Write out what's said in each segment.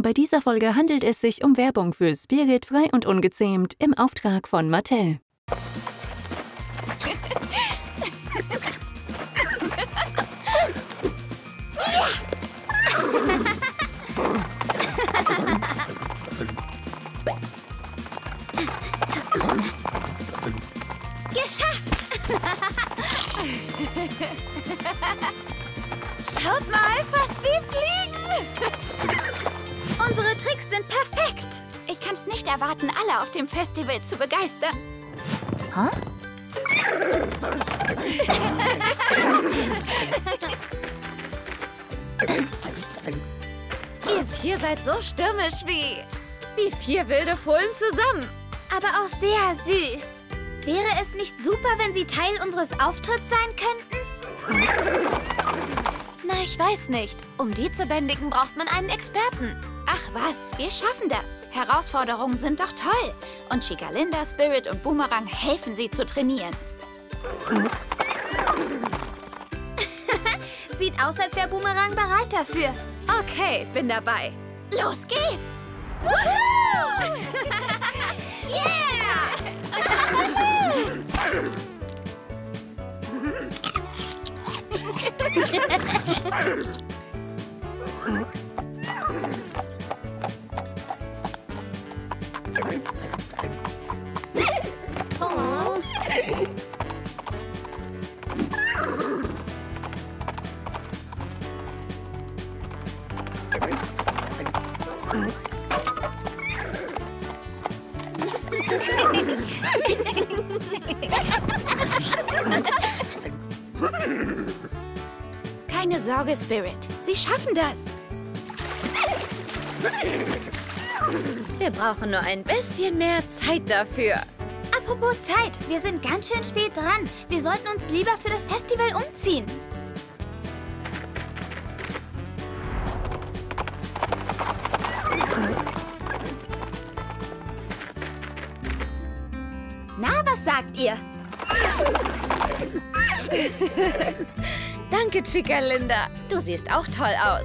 Bei dieser Folge handelt es sich um Werbung für Spirit frei und ungezähmt im Auftrag von Mattel. Geschafft! Schaut mal, fast wie Fliegen! Unsere Tricks sind perfekt! Ich kann es nicht erwarten, alle auf dem Festival zu begeistern. Hä? Ihr vier seid so stürmisch wie 4 wilde Fohlen zusammen. Aber auch sehr süß. Wäre es nicht super, wenn Sie Teil unseres Auftritts sein könnten? Na, ich weiß nicht. Um die zu bändigen, braucht man einen Experten. Ach was, wir schaffen das. Herausforderungen sind doch toll. Und Chicalinda, Spirit und Boomerang helfen Sie zu trainieren. Sieht aus, als wäre Boomerang bereit dafür. Okay, bin dabei. Los geht's! Woohoo! Yeah! Oh. Keine Sorge, Spirit. Sie schaffen das. Wir brauchen nur ein bisschen mehr Zeit dafür. Apropos Zeit, wir sind ganz schön spät dran. Wir sollten uns lieber für das Festival umziehen. Na, was sagt ihr? Danke, Chicalinda. Du siehst auch toll aus.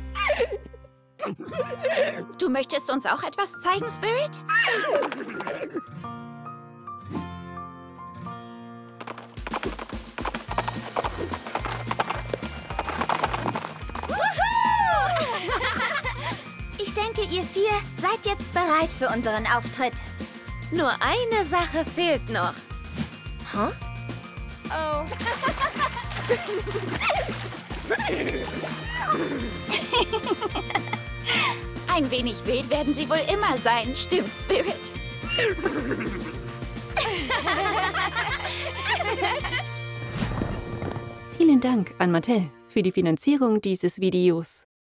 Du möchtest uns auch etwas zeigen, Spirit? Ich denke, ihr vier seid jetzt bereit für unseren Auftritt. Nur eine Sache fehlt noch. Hä? Oh. Ein wenig wild werden sie wohl immer sein, stimmt, Spirit? Vielen Dank an Mattel für die Finanzierung dieses Videos.